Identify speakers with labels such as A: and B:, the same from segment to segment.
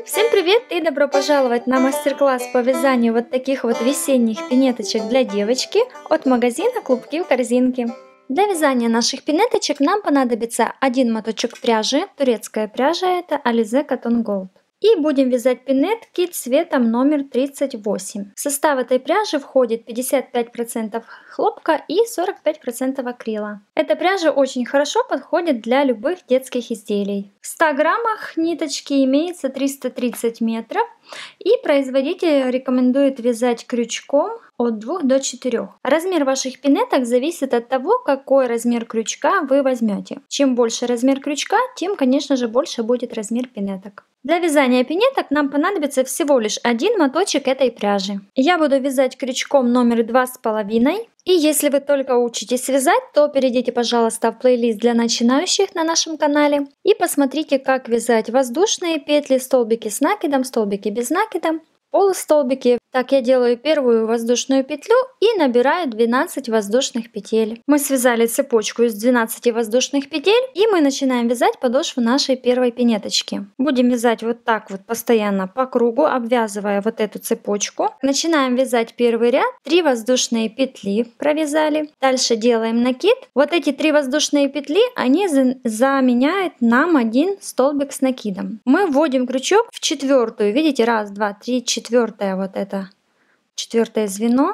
A: Всем привет и добро пожаловать на мастер-класс по вязанию вот таких вот весенних пинеточек для девочки от магазина Клубки в корзинке. Для вязания наших пинеточек нам понадобится один моточек пряжи, турецкая пряжа это Alize Cotton Gold. И будем вязать пинетки цветом номер 38. В состав этой пряжи входит 55% хлопка и 45% акрила. Эта пряжа очень хорошо подходит для любых детских изделий. В 100 граммах ниточки имеется 330 метров. И производитель рекомендует вязать крючком от 2 до 4. Размер ваших пинеток зависит от того, какой размер крючка вы возьмете. Чем больше размер крючка, тем, конечно же, больше будет размер пинеток. Для вязания пинеток нам понадобится всего лишь один моточек этой пряжи. Я буду вязать крючком номер 2,5. И если вы только учитесь вязать, то перейдите, пожалуйста, в плейлист для начинающих на нашем канале и посмотрите, как вязать воздушные петли, столбики с накидом, столбики без накида, полустолбики. Так я делаю первую воздушную петлю и набираю 12 воздушных петель. Мы связали цепочку из 12 воздушных петель и мы начинаем вязать подошву нашей первой пинеточки. Будем вязать вот так вот постоянно по кругу, обвязывая вот эту цепочку. Начинаем вязать первый ряд, 3 воздушные петли провязали. Дальше делаем накид. Вот эти 3 воздушные петли, они заменяют нам один столбик с накидом. Мы вводим крючок в четвертую, видите, 1, 2, 3, четвертая вот это. Четвертое звено.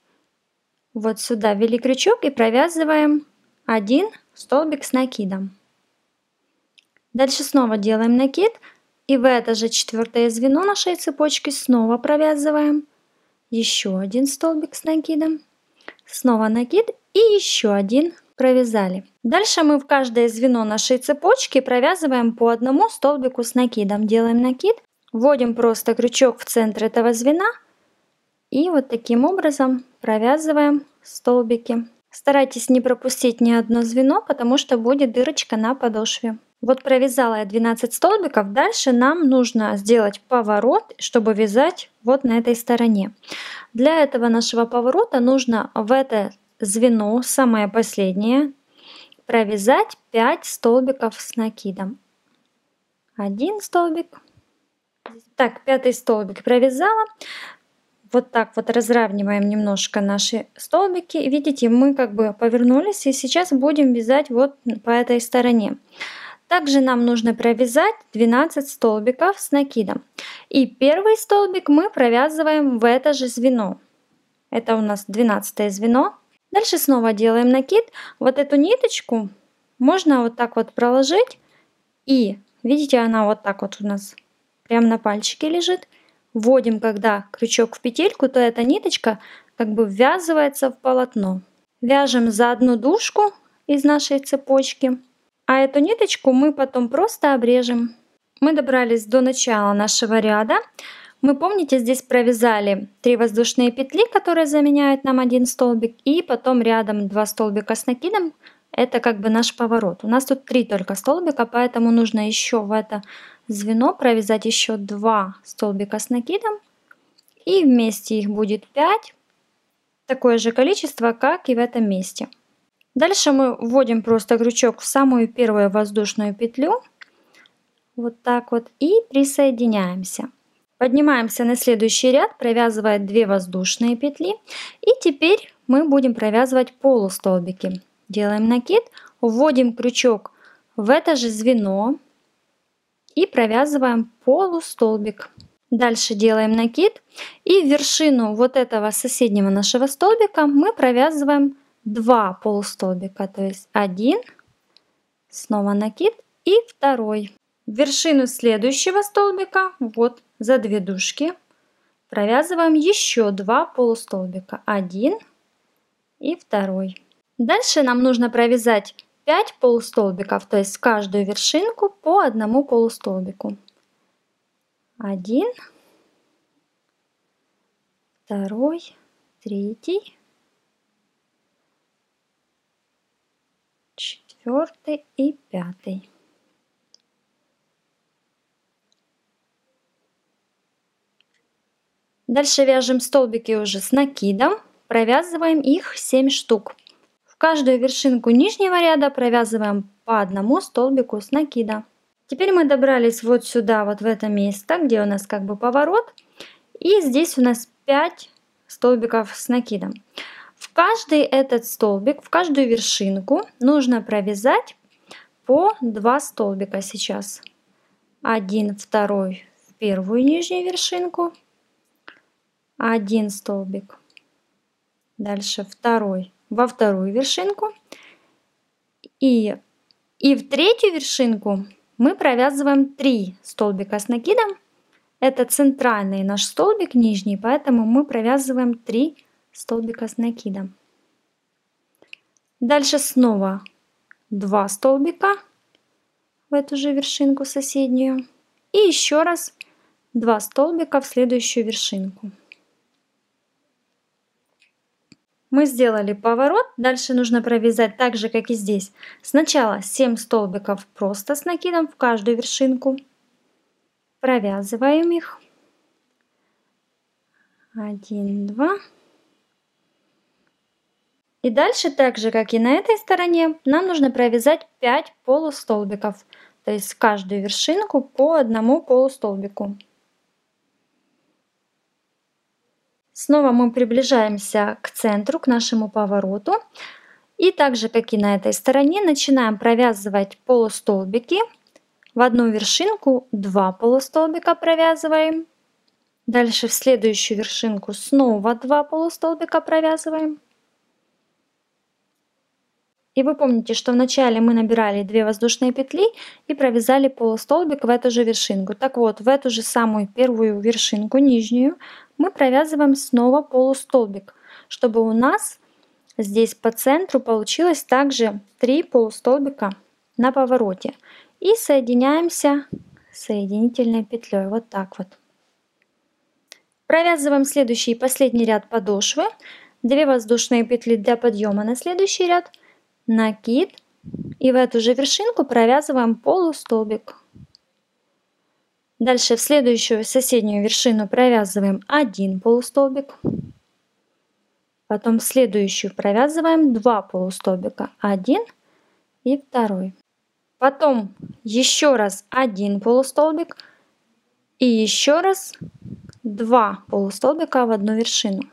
A: Вот сюда ввели крючок и провязываем один столбик с накидом. Дальше снова делаем накид. И в это же четвертое звено нашей цепочки снова провязываем еще один столбик с накидом. Снова накид и еще один провязали. Дальше мы в каждое звено нашей цепочки провязываем по одному столбику с накидом. Делаем накид. Вводим просто крючок в центр этого звена. И вот таким образом провязываем столбики. Старайтесь не пропустить ни одно звено, потому что будет дырочка на подошве. Вот провязала я 12 столбиков. Дальше нам нужно сделать поворот, чтобы вязать вот на этой стороне. Для этого нашего поворота нужно в это звено, самое последнее, провязать 5 столбиков с накидом. Один столбик. Так, 5-й столбик провязала. Вот так вот разравниваем немножко наши столбики. Видите, мы как бы повернулись и сейчас будем вязать вот по этой стороне. Также нам нужно провязать 12 столбиков с накидом. И первый столбик мы провязываем в это же звено. Это у нас 12-е звено. Дальше снова делаем накид. Вот эту ниточку можно вот так вот проложить. И видите, она вот так вот у нас прямо на пальчике лежит. Вводим, когда крючок в петельку, то эта ниточка как бы ввязывается в полотно. Вяжем за одну дужку из нашей цепочки, а эту ниточку мы потом просто обрежем. Мы добрались до начала нашего ряда. Мы, помните, здесь провязали 3 воздушные петли, которые заменяют нам один столбик, и потом рядом 2 столбика с накидом. Это как бы наш поворот. У нас тут 3 только столбика, поэтому нужно еще в это звено провязать еще 2 столбика с накидом. И вместе их будет 5. Такое же количество, как и в этом месте. Дальше мы вводим просто крючок в самую первую воздушную петлю. Вот так вот. И присоединяемся. Поднимаемся на следующий ряд, провязывая 2 воздушные петли. И теперь мы будем провязывать полустолбики. Делаем накид, вводим крючок в это же звено и провязываем полустолбик. Дальше делаем накид и в вершину вот этого соседнего нашего столбика мы провязываем 2 полустолбика, то есть один, снова накид и второй. В вершину следующего столбика, вот за 2 дужки, провязываем еще 2 полустолбика, один и второй. Дальше нам нужно провязать 5 полустолбиков, то есть в каждую вершинку по одному полустолбику. Один, второй, третий, четвертый и 5. Дальше вяжем столбики уже с накидом, провязываем их 7 штук. В каждую вершинку нижнего ряда провязываем по одному столбику с накида. Теперь мы добрались вот сюда, вот в это место, где у нас как бы поворот. И здесь у нас 5 столбиков с накидом. В каждый этот столбик, в каждую вершинку нужно провязать по 2 столбика сейчас. Один, второй в первую нижнюю вершинку, один столбик, дальше второй во вторую вершинку, и в третью вершинку мы провязываем 3 столбика с накидом. Это центральный наш столбик нижний, поэтому мы провязываем 3 столбика с накидом. Дальше снова 2 столбика в эту же вершинку соседнюю. И еще раз 2 столбика в следующую вершинку. Мы сделали поворот. Дальше нужно провязать так же, как и здесь. Сначала 7 столбиков просто с накидом в каждую вершинку. Провязываем их. 1, 2. И дальше, так же, как и на этой стороне, нам нужно провязать 5 полустолбиков. То есть в каждую вершинку по одному полустолбику. Снова мы приближаемся к центру, к нашему повороту. И так же, как и на этой стороне, начинаем провязывать полустолбики. В одну вершинку 2 полустолбика провязываем. Дальше в следующую вершинку снова 2 полустолбика провязываем. И вы помните, что вначале мы набирали 2 воздушные петли и провязали полустолбик в эту же вершинку. Так вот, в эту же самую первую вершинку, нижнюю, мы провязываем снова полустолбик, чтобы у нас здесь по центру получилось также 3 полустолбика на повороте. И соединяемся соединительной петлей. Вот так вот. Провязываем следующий и последний ряд подошвы. 2 воздушные петли для подъема на следующий ряд. Накид. И в эту же вершинку провязываем полустолбик. Дальше в следующую соседнюю вершину провязываем 1 полустолбик. Потом в следующую провязываем 2 полустолбика. 1 и 2. Потом еще раз 1 полустолбик. И еще раз 2 полустолбика в одну вершину.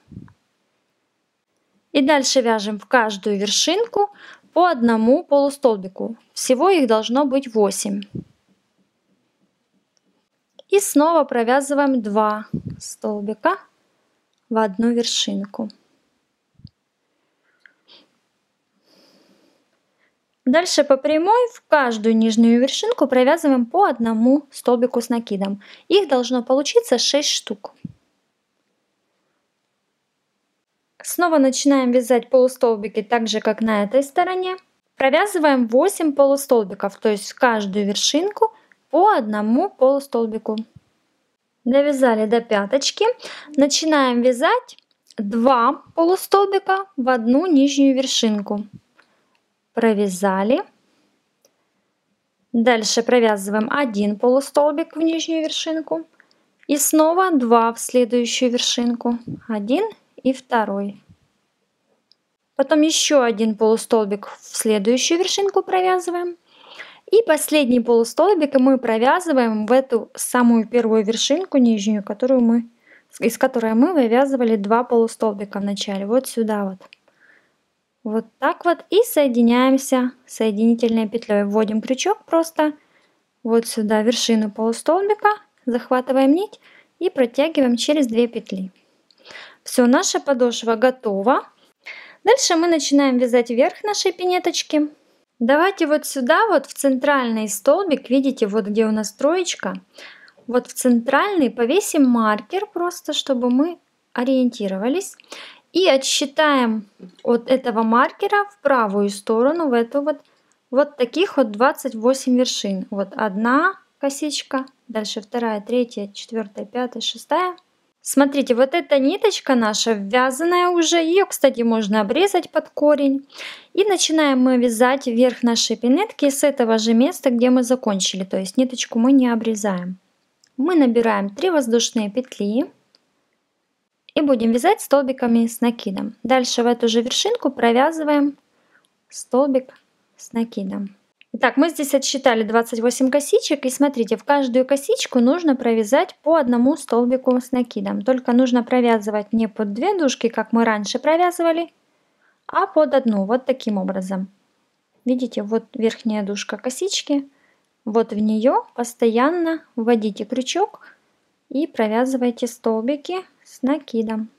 A: И дальше вяжем в каждую вершинку по одному полустолбику. Всего их должно быть 8. И снова провязываем 2 столбика в одну вершинку. Дальше по прямой в каждую нижнюю вершинку провязываем по одному столбику с накидом. Их должно получиться 6 штук. Снова начинаем вязать полустолбики так же, как на этой стороне. Провязываем 8 полустолбиков, то есть в каждую вершинку по одному полустолбику. Довязали до пяточки. Начинаем вязать 2 полустолбика в одну нижнюю вершинку. Провязали. Дальше провязываем 1 полустолбик в нижнюю вершинку. И снова 2 в следующую вершинку. 1 и 2. Потом еще 1 полустолбик в следующую вершинку провязываем. И последний полустолбик мы провязываем в эту самую первую вершинку нижнюю, из которой мы вывязывали 2 полустолбика в начале. Вот сюда вот. Вот так вот. И соединяемся соединительной петлей. Вводим крючок просто вот сюда, вершину полустолбика, захватываем нить и протягиваем через 2 петли. Все, наша подошва готова. Дальше мы начинаем вязать вверх нашей пинеточки. Давайте вот сюда, вот в центральный столбик, видите, вот где у нас троечка, вот в центральный повесим маркер просто, чтобы мы ориентировались. И отсчитаем от этого маркера в правую сторону, в эту вот таких вот 28 вершин. Вот одна косичка, дальше 2, 3, 4, 5, 6. Смотрите, вот эта ниточка наша ввязанная уже, ее, кстати, можно обрезать под корень. И начинаем мы вязать вверх нашей пинетки с этого же места, где мы закончили, то есть ниточку мы не обрезаем. Мы набираем 3 воздушные петли и будем вязать столбиками с накидом. Дальше в эту же вершинку провязываем столбик с накидом. Итак, мы здесь отсчитали 28 косичек, и смотрите, в каждую косичку нужно провязать по одному столбику с накидом. Только нужно провязывать не под 2 дужки, как мы раньше провязывали, а под одну, вот таким образом. Видите, вот верхняя дужка косички, вот в нее постоянно вводите крючок и провязывайте столбики с накидом.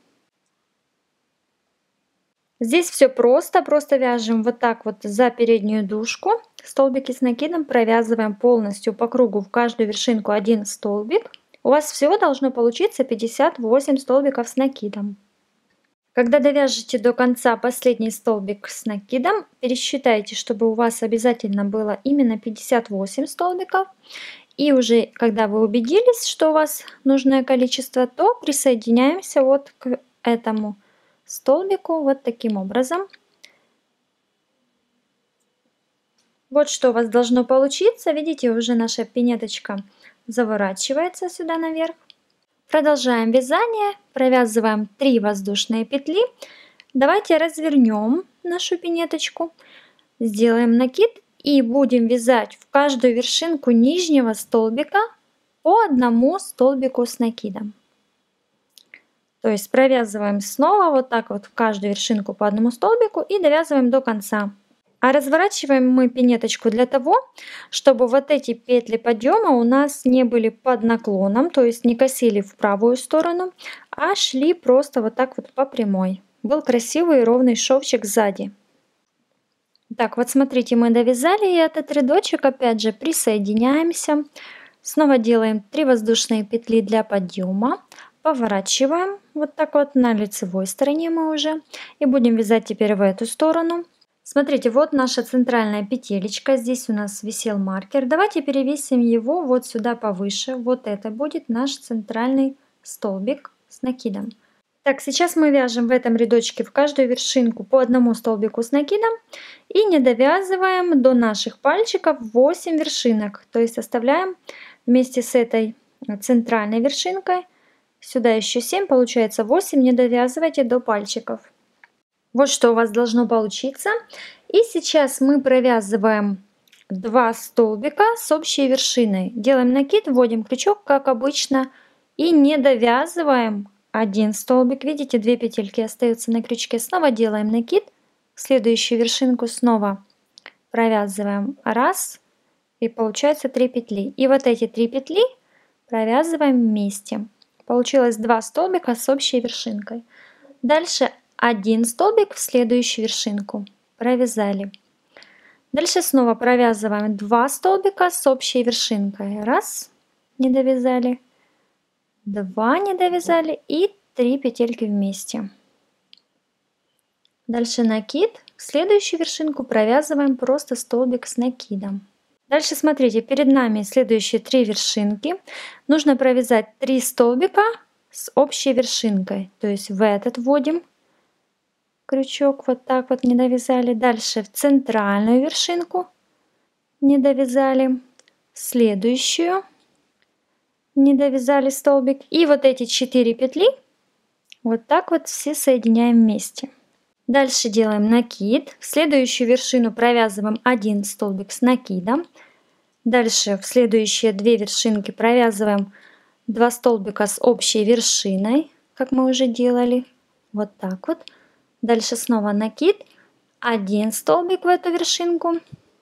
A: Здесь все просто вяжем вот так вот за переднюю дужку, столбики с накидом провязываем полностью по кругу в каждую вершинку один столбик. У вас всего должно получиться 58 столбиков с накидом. Когда довяжете до конца последний столбик с накидом, пересчитайте, чтобы у вас обязательно было именно 58 столбиков. И уже когда вы убедились, что у вас нужное количество, то присоединяемся вот к этому столбику вот таким образом. Вот что у вас должно получиться. Видите, уже наша пинеточка заворачивается сюда наверх. Продолжаем вязание, провязываем 3 воздушные петли. Давайте развернем нашу пинеточку, сделаем накид и будем вязать в каждую вершинку нижнего столбика по одному столбику с накидом. То есть провязываем снова вот так вот в каждую вершинку по одному столбику и довязываем до конца. А разворачиваем мы пинеточку для того, чтобы вот эти петли подъема у нас не были под наклоном, то есть не косили в правую сторону, а шли просто вот так вот по прямой. Был красивый ровный шовчик сзади. Так, вот смотрите, мы довязали этот рядочек, опять же присоединяемся. Снова делаем 3 воздушные петли для подъема. Поворачиваем вот так вот на лицевой стороне мы уже. И будем вязать теперь в эту сторону. Смотрите, вот наша центральная петелечка. Здесь у нас висел маркер. Давайте перевесим его вот сюда повыше. Вот это будет наш центральный столбик с накидом. Так, сейчас мы вяжем в этом рядочке в каждую вершинку по одному столбику с накидом. И не довязываем до наших пальчиков 8 вершинок. То есть оставляем вместе с этой центральной вершинкой. Сюда еще 7, получается 8, не довязывайте до пальчиков. Вот что у вас должно получиться. И сейчас мы провязываем 2 столбика с общей вершиной. Делаем накид, вводим крючок, как обычно, и не довязываем один столбик. Видите, 2 петельки остаются на крючке. Снова делаем накид, в следующую вершинку снова провязываем 1, и получается 3 петли. И вот эти 3 петли провязываем вместе. Получилось 2 столбика с общей вершинкой. Дальше 1 столбик в следующую вершинку. Провязали. Дальше снова провязываем 2 столбика с общей вершинкой. 1, не довязали. 2 не довязали. И 3 петельки вместе. Дальше накид. В следующую вершинку провязываем просто столбик с накидом. Дальше смотрите, перед нами следующие 3 вершинки. Нужно провязать 3 столбика с общей вершинкой. То есть в этот вводим крючок, вот так вот не довязали. Дальше в центральную вершинку не довязали. В следующую не довязали столбик. И вот эти 4 петли вот так вот все соединяем вместе. Дальше делаем накид. В следующую вершину провязываем 1 столбик с накидом. Дальше в следующие 2 вершинки провязываем 2 столбика с общей вершиной, как мы уже делали. Вот так вот. Дальше снова накид. 1 столбик в эту вершинку.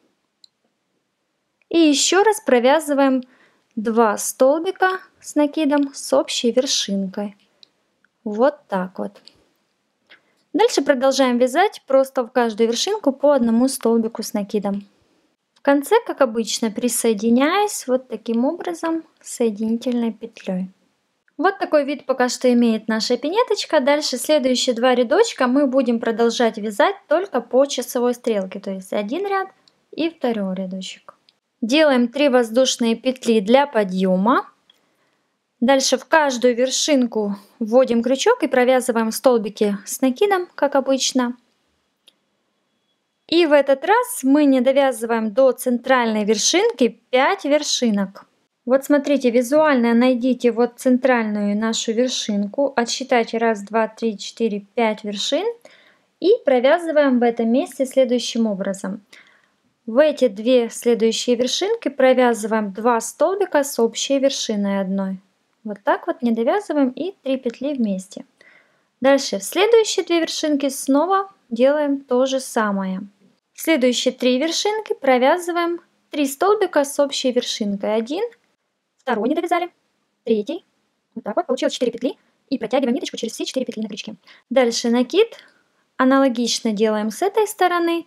A: И еще раз провязываем 2 столбика с накидом с общей вершинкой. Вот так вот. Дальше продолжаем вязать просто в каждую вершинку по одному столбику с накидом. В конце, как обычно, присоединяюсь вот таким образом соединительной петлей. Вот такой вид пока что имеет наша пинеточка. Дальше следующие 2 рядочка мы будем продолжать вязать только по часовой стрелке. То есть 1 ряд и 2 рядочек. Делаем 3 воздушные петли для подъема. Дальше в каждую вершинку вводим крючок и провязываем столбики с накидом, как обычно. И в этот раз мы не довязываем до центральной вершинки 5 вершинок. Вот смотрите, визуально найдите вот центральную нашу вершинку, отсчитайте 1, 2, 3, 4, 5 вершин и провязываем в этом месте следующим образом. В эти две следующие вершинки провязываем 2 столбика с общей вершиной одной. Вот так вот не довязываем и 3 петли вместе. Дальше в следующие 2 вершинки снова делаем то же самое. В следующие 3 вершинки провязываем 3 столбика с общей вершинкой. 1, 2 не довязали, 3. Вот так вот получилось 4 петли. И протягиваем ниточку через все 4 петли на крючке. Дальше накид. Аналогично делаем с этой стороны.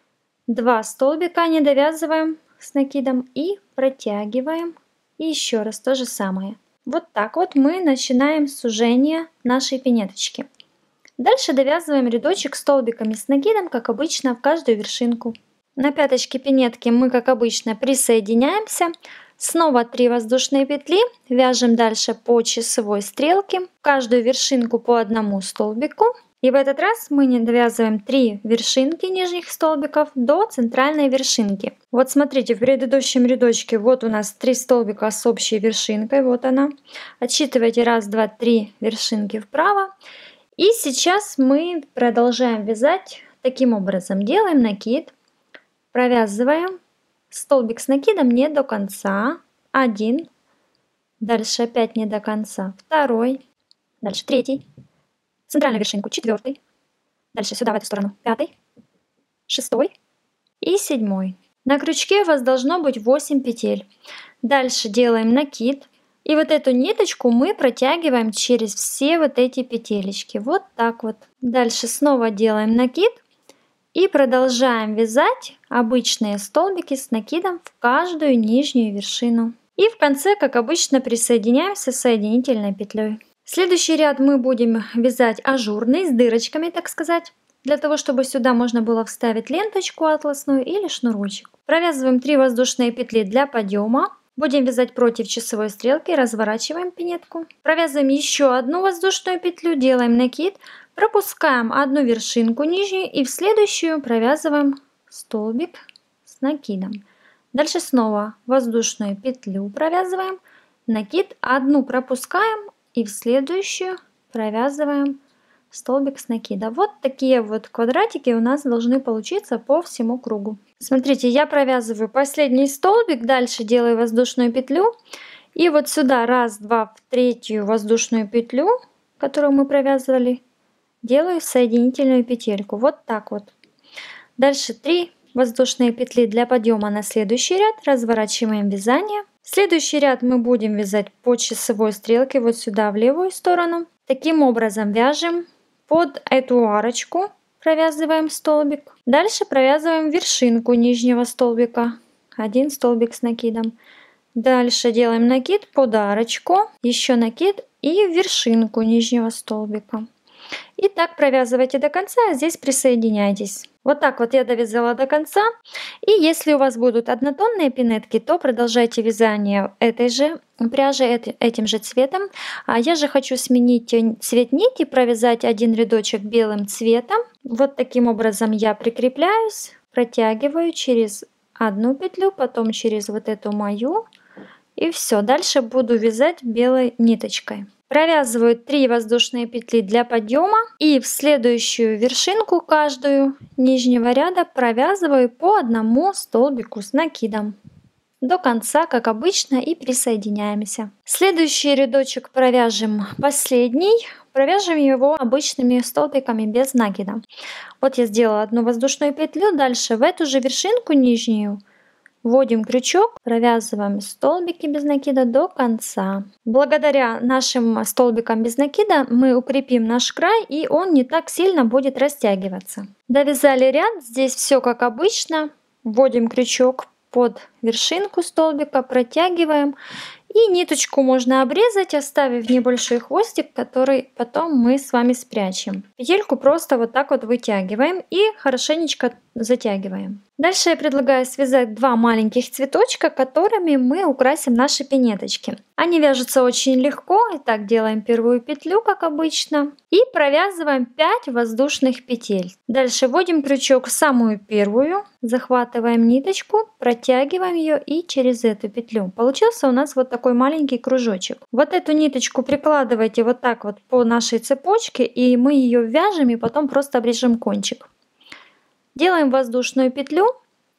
A: 2 столбика не довязываем с накидом и протягиваем. И еще раз то же самое. Вот так вот мы начинаем сужение нашей пинеточки. Дальше довязываем рядочек столбиками с накидом, как обычно, в каждую вершинку. На пяточке пинетки мы, как обычно, присоединяемся. Снова 3 воздушные петли, вяжем дальше по часовой стрелке, в каждую вершинку по одному столбику. И в этот раз мы не довязываем 3 вершинки нижних столбиков до центральной вершинки. Вот смотрите, в предыдущем рядочке вот у нас 3 столбика с общей вершинкой, вот она. Отсчитывайте 1, 2, 3 вершинки вправо. И сейчас мы продолжаем вязать таким образом. Делаем накид, провязываем столбик с накидом не до конца, 1, дальше опять не до конца, 2, дальше 3, центральную вершинку 4, дальше сюда в эту сторону 5, 6 и 7. На крючке у вас должно быть 8 петель. Дальше делаем накид, и вот эту ниточку мы протягиваем через все вот эти петелечки, вот так вот. Дальше снова делаем накид. И продолжаем вязать обычные столбики с накидом в каждую нижнюю вершину. И в конце, как обычно, присоединяемся соединительной петлей. Следующий ряд мы будем вязать ажурный, с дырочками, так сказать, для того, чтобы сюда можно было вставить ленточку атласную или шнурочек. Провязываем 3 воздушные петли для подъема. Будем вязать против часовой стрелки, разворачиваем пинетку. Провязываем еще одну воздушную петлю, делаем накид. Пропускаем одну вершинку нижнюю и в следующую провязываем столбик с накидом. Дальше снова воздушную петлю провязываем, накид, одну пропускаем и в следующую провязываем столбик с накида. Вот такие вот квадратики у нас должны получиться по всему кругу. Смотрите, я провязываю последний столбик, дальше делаю воздушную петлю и вот сюда 1, 2, в третью воздушную петлю, которую мы провязывали, делаю соединительную петельку, вот так вот. Дальше 3 воздушные петли для подъема на следующий ряд, разворачиваем вязание. Следующий ряд мы будем вязать по часовой стрелке вот сюда в левую сторону. Таким образом вяжем под эту арочку, провязываем столбик. Дальше провязываем вершинку нижнего столбика, 1 столбик с накидом. Дальше делаем накид под арочку, еще накид и вершинку нижнего столбика. И так провязывайте до конца, а здесь присоединяйтесь. Вот так вот я довязала до конца. И если у вас будут однотонные пинетки, то продолжайте вязание этой же пряжи, этим же цветом. А я же хочу сменить цвет нити, провязать один рядочек белым цветом. Вот таким образом я прикрепляюсь, протягиваю через одну петлю, потом через вот эту мою. И все, дальше буду вязать белой ниточкой. Провязываю 3 воздушные петли для подъема и в следующую вершинку каждую нижнего ряда провязываю по одному столбику с накидом до конца, как обычно, и присоединяемся. Следующий рядочек провяжем последний, провяжем его обычными столбиками без накида. Вот я сделала одну воздушную петлю, дальше в эту же вершинку нижнюю вводим крючок, провязываем столбики без накида до конца. Благодаря нашим столбикам без накида мы укрепим наш край, и он не так сильно будет растягиваться. Довязали ряд, здесь все как обычно. Вводим крючок под вершинку столбика, протягиваем. И ниточку можно обрезать, оставив небольшой хвостик, который потом мы с вами спрячем. Петельку просто вот так вот вытягиваем и хорошенечко затягиваем. Дальше я предлагаю связать 2 маленьких цветочка, которыми мы украсим наши пинеточки. Они вяжутся очень легко. Итак, делаем первую петлю, как обычно, и провязываем 5 воздушных петель. Дальше вводим крючок в самую первую, захватываем ниточку, протягиваем ее и через эту петлю. Получился у нас вот такой маленький кружочек. Вот эту ниточку прикладывайте вот так вот по нашей цепочке, и мы ее вяжем и потом просто обрежем кончик. Делаем воздушную петлю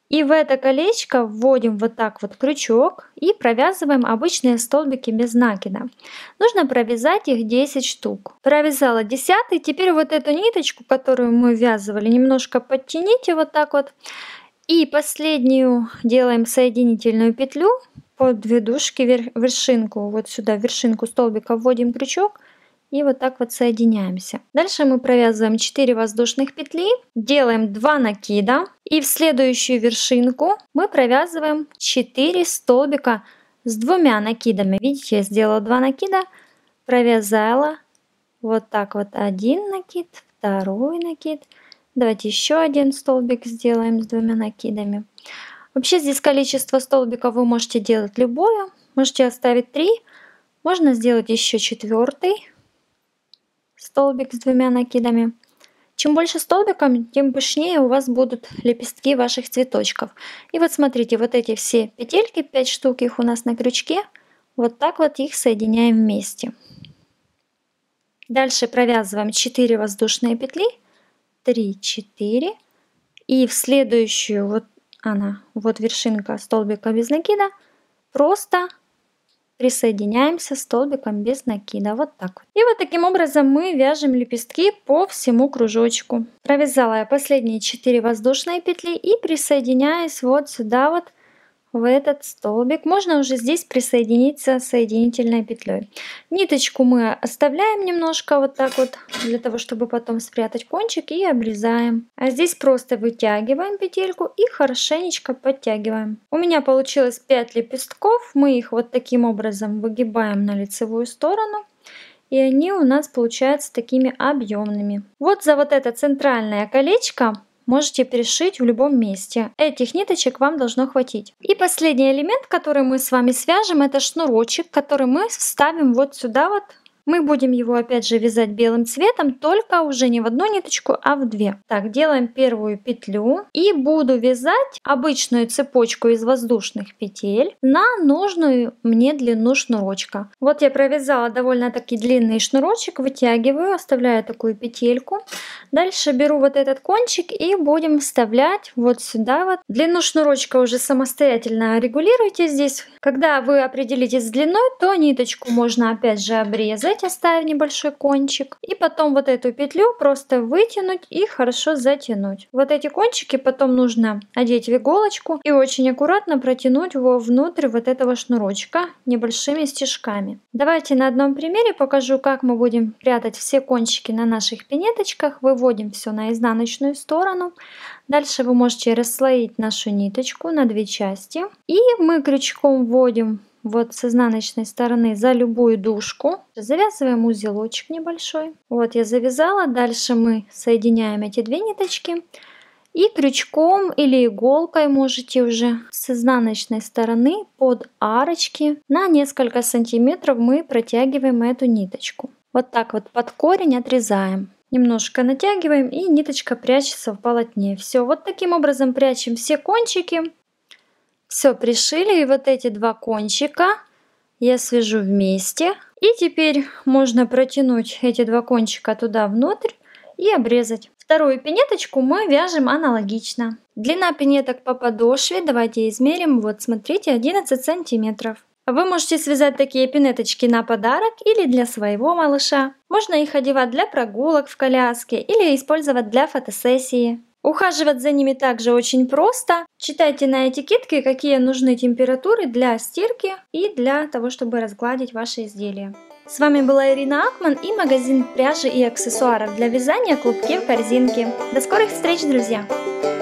A: И в это колечко вводим вот так вот крючок и провязываем обычные столбики без накида. Нужно провязать их 10 штук. Провязала 10-й, теперь вот эту ниточку, которую мы ввязывали, немножко подтяните вот так вот. И последнюю делаем соединительную петлю под ведушки, вершинку, вот сюда, в вершинку столбика вводим крючок. И вот так вот соединяемся. Дальше мы провязываем 4 воздушных петли, делаем 2 накида. И в следующую вершинку мы провязываем 4 столбика с 2 накидами. Видите, я сделала 2 накида, провязала вот так вот один накид, второй накид. Давайте еще один столбик сделаем с 2 накидами. Вообще здесь количество столбиков вы можете делать любое. Можете оставить 3, можно сделать еще 4-й столбик с 2 накидами. Чем больше столбиков, тем пышнее у вас будут лепестки ваших цветочков. И вот смотрите, вот эти все петельки, 5 штук их у нас на крючке, вот так вот их соединяем вместе. Дальше провязываем 4 воздушные петли, 3, 4. И в следующую, вот она, вот вершинка столбика без накида, просто присоединяемся столбиком без накида, вот так вот. И вот таким образом мы вяжем лепестки по всему кружочку. Провязала я последние 4 воздушные петли и присоединяюсь вот сюда вот в этот столбик. Можно уже здесь присоединиться соединительной петлей. Ниточку мы оставляем немножко вот так вот, для того, чтобы потом спрятать кончик, и обрезаем. А здесь просто вытягиваем петельку и хорошенечко подтягиваем. У меня получилось 5 лепестков. Мы их вот таким образом выгибаем на лицевую сторону. И они у нас получаются такими объемными. Вот за вот это центральное колечко можете пришить в любом месте. Этих ниточек вам должно хватить. И последний элемент, который мы с вами свяжем, это шнурочек, который мы вставим вот сюда вот. Мы будем его опять же вязать белым цветом, только уже не в одну ниточку, а в 2. Так, делаем первую петлю и буду вязать обычную цепочку из воздушных петель на нужную мне длину шнурочка. Вот я провязала довольно-таки длинный шнурочек, вытягиваю, оставляю такую петельку. Дальше беру вот этот кончик и будем вставлять вот сюда вот. Длину шнурочка уже самостоятельно регулируйте здесь. Когда вы определитесь с длиной, то ниточку можно опять же обрезать, оставив небольшой кончик. И потом вот эту петлю просто вытянуть и хорошо затянуть. Вот эти кончики потом нужно одеть в иголочку и очень аккуратно протянуть его внутрь вот этого шнурочка небольшими стежками. Давайте на одном примере покажу, как мы будем прятать все кончики на наших пинеточках. Выводим все на изнаночную сторону. Дальше вы можете расслоить нашу ниточку на 2 части. И мы крючком вводим вот с изнаночной стороны за любую дужку. Завязываем узелочек небольшой. Вот я завязала. Дальше мы соединяем эти 2 ниточки. И крючком или иголкой можете уже с изнаночной стороны под арочки на несколько сантиметров мы протягиваем эту ниточку. Вот так вот под корень отрезаем. Немножко натягиваем, и ниточка прячется в полотне. Все, вот таким образом прячем все кончики. Все, пришили, и вот эти 2 кончика я свяжу вместе. И теперь можно протянуть эти 2 кончика туда внутрь и обрезать. Вторую пинеточку мы вяжем аналогично. Длина пинеток по подошве, давайте измерим. Вот смотрите, 11 сантиметров. Вы можете связать такие пинеточки на подарок или для своего малыша. Можно их одевать для прогулок в коляске или использовать для фотосессии. Ухаживать за ними также очень просто. Читайте на этикетке, какие нужны температуры для стирки и для того, чтобы разгладить ваши изделия. С вами была Ирина Акман и магазин пряжи и аксессуаров для вязания клубки в корзинке. До скорых встреч, друзья!